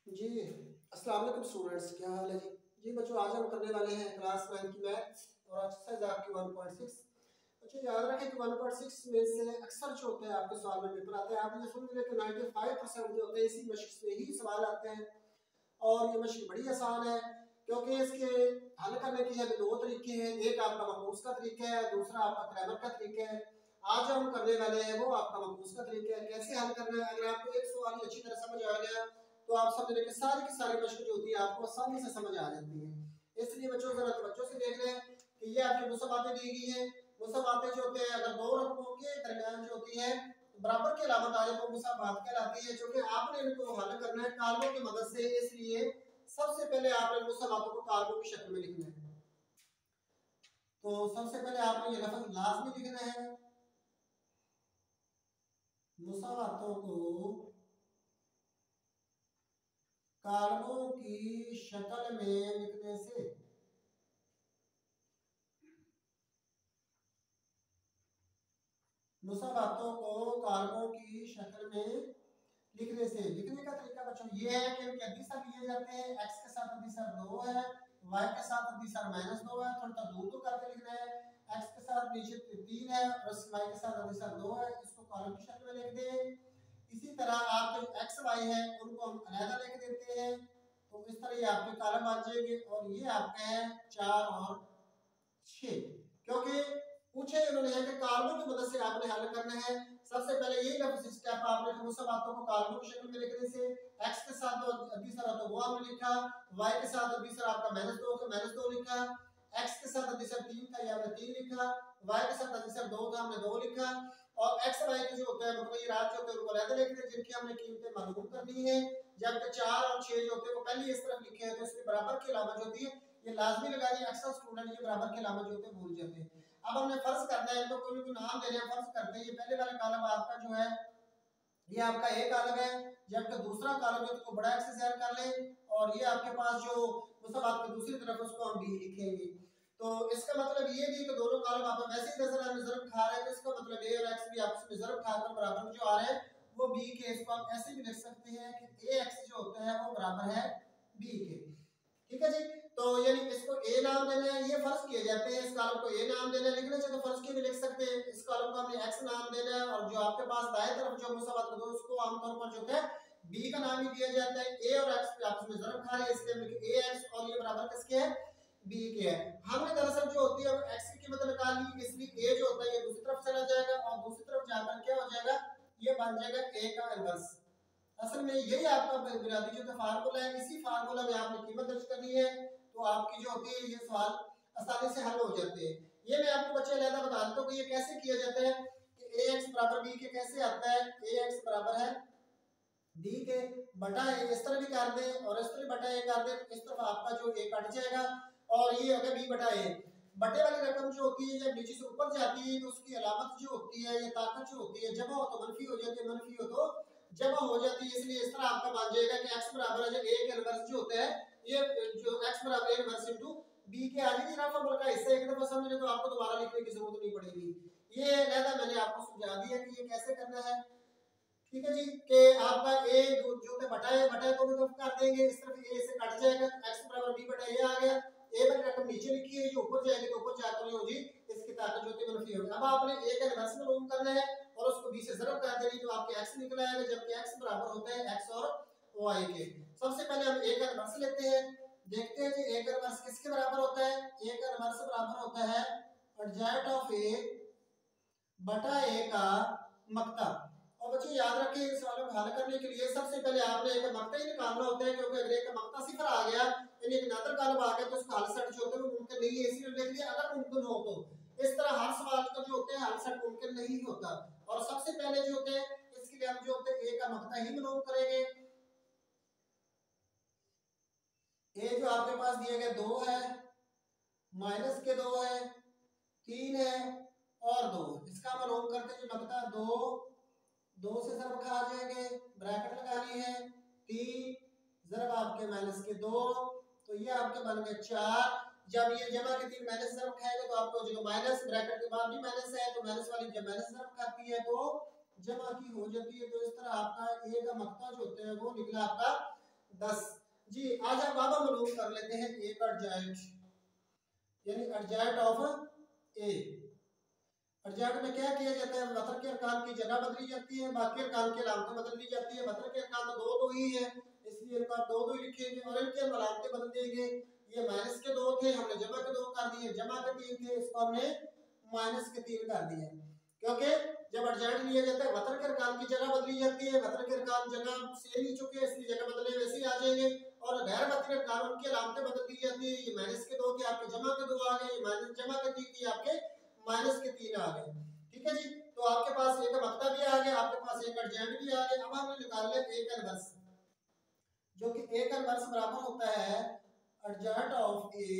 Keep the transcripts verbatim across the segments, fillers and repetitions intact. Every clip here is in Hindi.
जी, अस्सलाम वालेकुम स्टूडेंट्स, क्या हाल है जी? जी बच्चों, आज हम करने वाले हैं क्लास नाइन की मैथ्स और एक्सरसाइज आपकी वन पॉइंट सिक्स। बच्चों याद रखें कि वन पॉइंट सिक्स में से अक्सर जो होते हैं आपके सवाल में पेपर आते हैं। आप ये समझ लें कि पचानवे परसेंट जो होते हैं इसी मशक से ही सवाल आते हैं और ये मशक बड़ी आसान है क्योंकि इसके हल करने के लिए दो तरीके हैं। एक आपका मखूस का तरीका है, दूसरा आपका क्रैमर का तरीका है। आज जो हम करने वाले हैं वो आपका मखूस का तरीका है। कैसे हल करना है, अगर आपको एक सवाल ही अच्छी तरह समझ आ गया तो आप समझ लें कि सारी की सारी मशक जो होती है आपको आसानी से समझ आ जाती है। इसलिए बच्चों जरा तो बच्चों से देख लें कि ये आपकी मुसबातें दी गई हैं। मुसबातें जो होते हैं अगर दो रकमों के दरमियान जो होती है बराबर की अलामत आ जाए तो मुसबात कहलाती है। क्योंकि आपने इनको हल करना है कालमों की मदद से, इसलिए सबसे पहले आपने मुसबातों को कालमों की शक्ल में लिखना है। तो सबसे पहले आपने ये लफ्ज लाजमी लिखना है, मुसबातों को कालमों की शक्ल में लिखने से। मुसबातों को कालमों की शक्ल में लिखने से। लिखने का तरीका बच्चों ये है कि इनके अदिसर लिए जाते हैं। x के साथ अदिसर दो है, y के साथ अदिसर माइनस दो है, थोड़ा दूर तो करके लिखना है। x के साथ नीचे तीन है और y के साथ अदिसर दो है, इसको कॉलम की शक्ल में लिख दें। इसी तरह आपके जो x y है उनको हम अलग लिख देते हैं, तो इस तरह ये आपके कॉलम बन जाएंगे और ये आपके हैं चार और छह। क्योंकि पूछे उन्होंने है कि कॉलमों की मदद से आपने हल करना है। सबसे पहले यही लफ्ज स्टेप आपने मुसबातों को कॉलमों की शक्ल में लिखने से। x के साथ दो अदिसर तो वो हमने लिखा, y के साथ अदिसर आपका माइनस दो तो माइनस दो लिखा, x के साथ अदिसर तीन था ये हमने तीन लिखा, y के साथ अदिसर दो था हमने दो लिखा। और x y के जो होते हैं मुतगय्यरात जो होते हैं उनको अलग लिखते हैं जिनकी हमने कीमतें मालूम करनी है। जबकि चार और छह जो होते हैं वो पहले इस तरफ लिखे हैं तो इसके बराबर की अलामत जो होती है ये लाजमी लगानी। अक्सर स्टूडेंट ये बराबर की अलामत जो होते हैं भूल जाते हैं। अब हमने फर्ज करना है, इनको कोई भी नाम दे रहे हैं। फर्ज करते हैं ये पहले वाला कॉलम आपका जो है ये आपका ए कॉलम है, जबकि दूसरा कॉलम जो इसको बड़ा एक्स से शेयर कर ले और ये आपके पास जो मुसबात की दूसरी तरफ उसको हम बी लिखेंगे। तो इसका मतलब ये भी कि दोनों कॉलम आप वैसे ही नजर आने ज़रब खा रहे हैं, तो इसका मतलब ए और एक्स भी आपस में ज़रब खाकर बराबर में जो आ रहे हैं वो बी के। इसको आप ऐसे भी लिख सकते हैं कि ए एक्स जो होता है वो बराबर है बी के। ठीक है जी। तो यानी इसको ए नाम देना है, ये फर्ज किए जाते हैं। इस कॉलम को ए नाम देना है, लिखना चाहिए तो फर्ज के भी लिख सकते हैं। इस कॉलम को हमने एक्स नाम देना है और जो आपके पास दाएं तरफ जो मुसबात को उसको आमतौर पर जो है बी का नाम ही दिया जाता है। ए और एक्स आपस में ज़रब खा रहे हैं इसलिए हम लिखे ए एक्स और ये बराबर किसके है बी के है। हमने दरअसल जो होती है एक्स की कीमत निकाली, इसलिए ए जो होता है ये दूसरी तरफ चला जाएगा और दूसरी तरफ जाकर क्या हो जाएगा ये बन जाएगा ए का इनवर्स। असल में यही आपका बुनियादी जो फार्मूला है, इसी फार्मूला में आपने कीमत दर्ज करनी है तो आपकी जो होती है ये सवाल आसानी से हल हो जाते हैं। ये मैं आपको बच्चे अलग बता देता हूँ कि ये कैसे किया जाता है कि ए एक्स बराबर बी के कैसे आता है। ए एक्स बराबर है डी के बटा ए, इस तरह भी कर दे और इस तरह बटा ए कर दे, इस तरफ आपका जो ए कट जाएगा और ये होगा बी बटा ए। बटे वाली रकम जो होती है जब नीचे से ऊपर जाती है तो उसकी अलामत जो होती है ये ताकत जो होती है जमा हो तो मनफी हो जाती है, मनफी हो तो जमा हो जाती है। इसलिए इस तरह आपका बन जाएगा कि x बराबर है जो a के इनवर्स जो होता है ये जो x बराबर a इनवर्स इनटू b के आगे की रकम का हिस्सा एक दफा समझ ले तो आपको दोबारा लिखने की जरूरत नहीं पड़ेगी। ये लहदा मैंने आपको समझा दिया कि ये कैसे करना है। ठीक है जी। कि आपका a जो जो है बटा है, बटा को भी तरफ कर देंगे, इस तरफ a से कट जाएगा तो x बराबर b बटा a आ गया। a वाली रकम नीचे लिखी है, ये ऊपर जाएगी तो ऊपर जाकर होगी इसकी ताकत जो होती है मनफी होगी। अब आपने a का इनवर्स मालूम करना है और उसको b से ज़रब कर देनी तो आपके x निकल आएगा, जबकि x बराबर होता है x और y के। सबसे पहले हम a का इनवर्स लेते हैं, देखते हैं कि a का इनवर्स किसके बराबर होता है। a का इनवर्स बराबर होता है एडजॉइंट ऑफ a बटा a का मक्ता। और बच्चों याद रखें इस सवाल को हल करने के लिए सबसे पहले आपने एक मक्ता ही निकालना होता है, क्योंकि अगर एक मक्ता सिफर आ गया यानी एक नादर कालब आ गया तो उसका हल सेट जो होता है वो मुमकिन नहीं है। इसलिए लिख दिया अगर मुमकिन हो तो। इस तरह हर सवाल का जो होता है हल सेट मुमकिन नहीं होता और सबसे पहले जो होते हैं इसके लिए हम जो होते हैं ए का मक्ता ही मालूम करेंगे। ए जो आपके पास दिए गए दो है, माइनस के दो है, तीन है और दो, इसका मालूम करते जो मक्ता दो दो से ज़रब खा जाएंगे, ब्रैकेट लगानी है, तीन ज़रब आपके माइनस के दो तो ये आपके बन गए चार। जब ये जमा के तीन माइनस ज़रब खाएंगे तो आपको जो माइनस ब्रैकेट के बाद भी माइनस है तो माइनस वाली जब माइनस ज़रब खाती है तो जमा की हो जाती है। तो इस तरह आपका ए का मक्ता जो होता है वो निकला आपका दस। जी आज अब अब हम लोग कर लेते हैं एक अर्जेंट, यानी अर्जेंट ऑफ ए। अर्जेंट में क्या किया जाता है, वतर के अरकान की जगह बदली जाती है, बाकी अरकान की अलामतें बदल दी जाती है। वतर के अरकान तो दो दो ही है, इसलिए इनका दो दो ही लिखेंगे, और इनके अलामतें बदल देंगे। ये माइनस के दो थे, हमने जमा के दो कर दिए, जमा के तीन थे, इसको हमने माइनस के तीन कर दिए, क्योंकि जब अर्जेंट लिया जाता है वतर के अरकान की जगह बदली जाती है। वतर के अरकान जगह सेम ही चुके हैं, इसलिए जगह बदले वैसे ही आ जाएंगे। और गैर वतरी अरकान उनकी अलामतें बदल दी जाती है। ये माइनस के दो थे, आपके जमा के दो आ गए, ये माइनस जमा के तीन थी, आपके माइनस के तीन आ गए। ठीक है जी, तो आपके पास एक मक्ता भी आ गया, आपके पास एक अर्जेंट भी आ गया। अब हमने निकाल लिया एक इनवर्स, जो कि एक इनवर्स बराबर होता है अर्जेंट ऑफ ए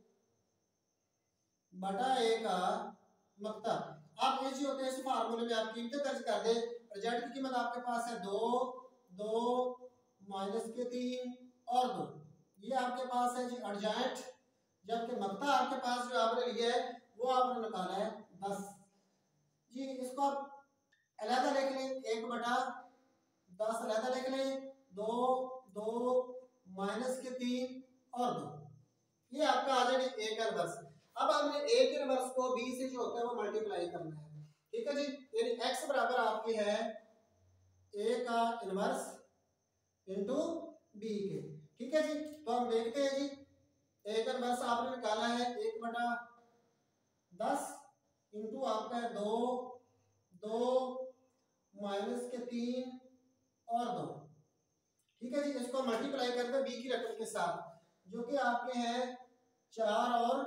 बटा ए का मक्ता। आप इजी होते हैं, इस फार्मूले में आप कीमतें दर्ज कर दें। अर्जेंट की कीमत आपके पास है दो, दो माइनस के तीन और दो, ये आपके पास है जी अर्जेंट। जबकि मक्ता आपके पास जो आपने लिया है वो आपने निकाला है दस। जी इसको आप अलहदा लिख लें, एक बटा दस अलहदा लिख लें, दो दो माइनस के तीन और दो, ये आपका आ जाएगा एक इनवर्स। अब हमने एक इनवर्स को बी से जो होता है वो मल्टीप्लाई करना है। ठीक है जी, यानी x बराबर आपकी है a का इनवर्स इनटू b के। ठीक है जी, तो हम देखते हैं जी, एक इनवर्स आपने निकाला है एक बटा दस इंटू आपका है दो, दो माइनस के तीन और दो। ठीक है जी, इसको मल्टीप्लाई करते हैं बी की रकम के साथ, जो कि आपके हैं चार और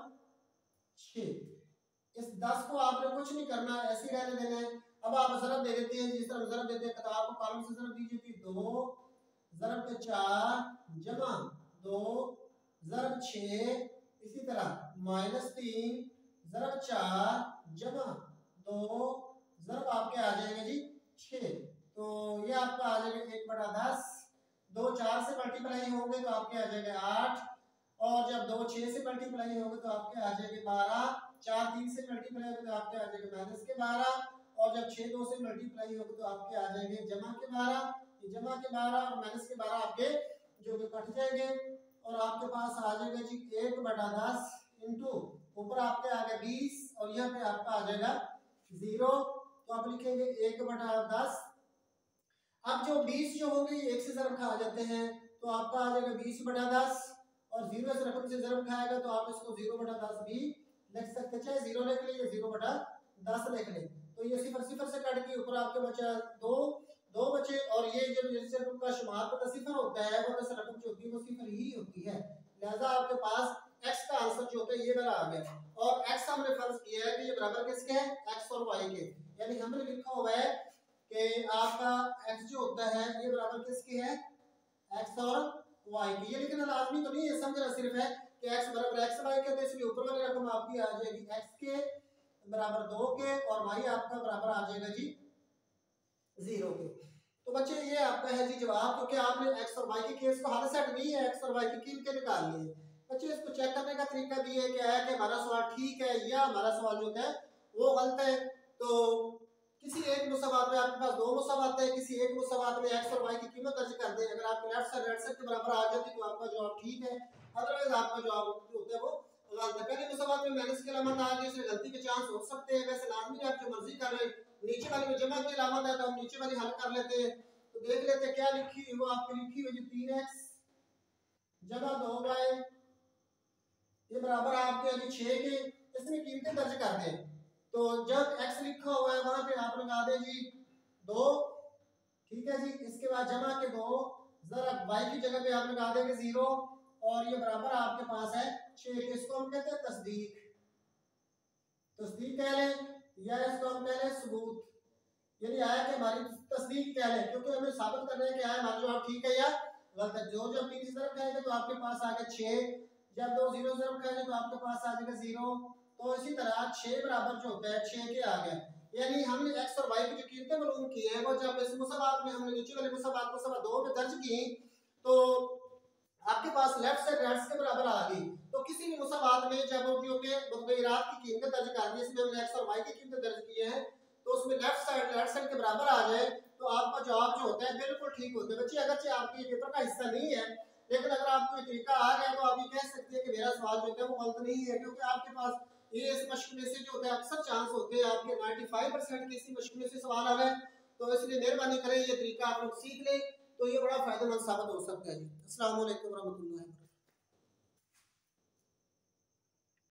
छः। इस दस को आपने कुछ नहीं करना, ऐसे ही रहने देना है। अब आप ज़रब दे देते हैं, जिस तरह ज़रब देते हैं किताब को कॉलम से ज़रब दीजिए थी, दो ज़रब के चार जमा दो ज़रब छः, इसी तरह माइनस तीन ज़रब चार जमा दो ज़रब आपके आ जाएंगे जी छः। तो ये आपका आ जाएगा एक बटा दस, दो चार से मल्टीप्लाई होंगे तो आपके आ जाएगा आठ, और जब दो छः से मल्टीप्लाई होंगे तो आपके आ जाएंगे बारह, चार तीन से मल्टीप्लाई होंगे तो आपके आ जाएंगे माइनस के बारह, और जब छः दो से मल्टीप्लाई होंगे तो आपके आ जाएंगे जमा के बारह। ये जमा के बारह और माइनस के बारह आपके जो कि कट जाएंगे, और आपके पास आ जाएगा जी एक बटा दस इंटू ऊपर आपके आ गया बीस, और यहाँ पे आपका आ जाएगा जीरो। तो आप लिखेंगे एक बटा दस। अब जो बीस जो होंगे एक से ज़रब खा जाते हैं, तो आपका आ जाएगा बीस बटा दस, और जीरो इस रकम से ज़रब खाएगा तो आप इसको जीरो बटा दस भी लिख सकते हैं, चाहे जीरो लिख लें या जीरो बटा दस लिख लें। तो ये सिफर सिफर से कट के ऊपर आपके बचा दो, दो बचे, और ये जब जिस रकम का शुमार पता सिफर होता है वो तो रकम जो होती है वो सिफर ही होती है, लिहाजा आपके पास x का आंसर जो होता है ये वाला आ गया। और x हमने फर्ज किया है कि ये बराबर किसके है, x और y के, यानी हमने लिखा हुआ है कि आपका x जो होता है ये बराबर किसके है, x और y के। ये लेकिन लाजमी तो नहीं है, समझना सिर्फ है कि x बराबर x y के, तो इसलिए ऊपर वाली रकम आपकी आ जाएगी x के बराबर दो के, और y आपका बराबर आ जाएगा जी जीरो के। तो बच्चे ये आपका है जी जवाब, क्योंकि आपने x और y के केस को हल सेट नहीं है, x और y की कीमतें निकाल ली है। बच्चे इसको चेक करने का तरीका भी है क्या है कि हमारा सवाल ठीक है या हमारा सवाल जो है वो गलत है। तो किसी एक मुसवात में आपके पास दो मुसवात है, किसी एक मुसवात में x और y की कीमत दर्ज कर दें, अगर आपकी लेफ्ट साइड राइट साइड के बराबर आ जाती तो आपका जवाब ठीक है, अदरवाइज आपका जवाब जो होता है वो गलत है। पहले मुसवात में माइनस की अलामत आ गई, इसमें गलती के चांस हो सकते हैं, वैसे लाजमी आप जो मर्जी कर रहे हैं। नीचे वाले में जमा की अलामत है तो हम नीचे वाली हल कर लेते हैं। तो देख लेते हैं क्या लिखी है, वो आपकी लिखी हुई तीन एक्स जमा दो वाई ये बराबर आपके अभी छः के, इसमें कीमतें दर्ज कर दें। तो जब x लिखा हुआ है वहां पे आप लगा दें जी दो, ठीक है जी, इसके बाद जमा के दो, जरा y की जगह पे आप लगा देंगे जीरो, और ये बराबर आपके पास है छः के। इसको हम कहते हैं तस्दीक, तस्दीक कह लें, या इसको हम कह लें सबूत, यानी आया कि हमारी तस्दीक कह लें, क्योंकि हमें साबित करना है कि आया हमारा जवाब ठीक है या गलत है। जो जब तीन तरफ खाएंगे तो आपके पास आ गया छः, जब दो जीरो तरफ खाएंगे तो आपके पास आ जाएगा जीरो। तो इसी तरह छः बराबर जो होता है छः के आ गया, यानी हमने x और y की जो कीमतें मालूम की है वो जब इस मुसबात में हमने नीचे वाले मुसबात को सवा दो में दर्ज की तो आपके पास लेफ्ट साइड राइट के बराबर आ गई। तो किसी भी मुसबात में जब जो के मुतगय्यरात की कीमतें दर्ज कर दी, इसमें हमने x और y की कीमतें दर्ज की हैं, तो उसमें लेफ्ट साइड राइट साइड के बराबर आ जाए तो आपका जवाब जो होता है बिल्कुल ठीक होता है। बच्चे अगरचे आपके पेपर का हिस्सा नहीं है, लेकिन अगर आपको ये तरीका आ गया तो आप ये कह सकते हैं कि मेरा सवाल जो होता है वो गलत नहीं है, क्योंकि आपके पास ये इस मश्क में से जो होता है अक्सर चांस होते हैं आपके पचानवे परसेंट के इसी मश्क में से सवाल आ रहे हैं। तो इसलिए मेहरबानी करें ये तरीका आप लोग सीख लें, तो ये बड़ा फायदेमंद साबित हो सकता है जी। अस्सलाम वालेकुम रहमतुल्लाहि।